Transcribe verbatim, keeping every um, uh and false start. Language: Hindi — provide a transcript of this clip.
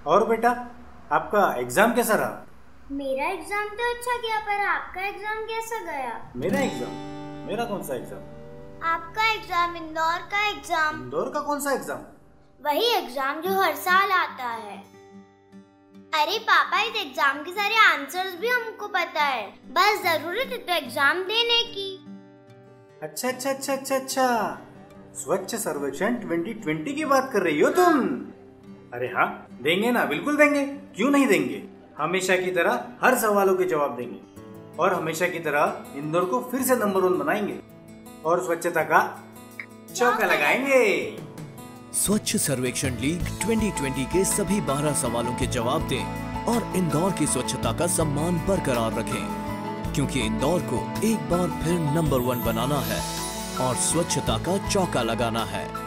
और बेटा, आपका एग्जाम कैसा रहा? मेरा एग्जाम तो अच्छा गया, पर आपका एग्जाम कैसा गया? मेरा एग्जाम? मेरा कौन सा एग्जाम? आपका एग्जाम, इंदौर का एग्जाम। इंदौर का कौन सा एग्जाम? वही एग्जाम जो हर साल आता है। अरे पापा, इस एग्जाम के सारे आंसर्स भी हमको पता है, बस जरूरत है तो एग्जाम देने की। अच्छा अच्छा अच्छा अच्छा अच्छा, स्वच्छ सर्वेक्षण ट्वेंटी ट्वेंटी की बात कर रही हो तुम? अरे हाँ, देंगे ना, बिल्कुल देंगे, क्यों नहीं देंगे। हमेशा की तरह हर सवालों के जवाब देंगे और हमेशा की तरह इंदौर को फिर से नंबर वन बनाएंगे और स्वच्छता का चौका लगाएंगे। स्वच्छ सर्वेक्षण लीग ट्वेंटी ट्वेंटी के सभी बारह सवालों के जवाब दें और इंदौर की स्वच्छता का सम्मान बरकरार रखें, क्योंकि इंदौर को एक बार फिर नंबर वन बनाना है और स्वच्छता का चौका लगाना है।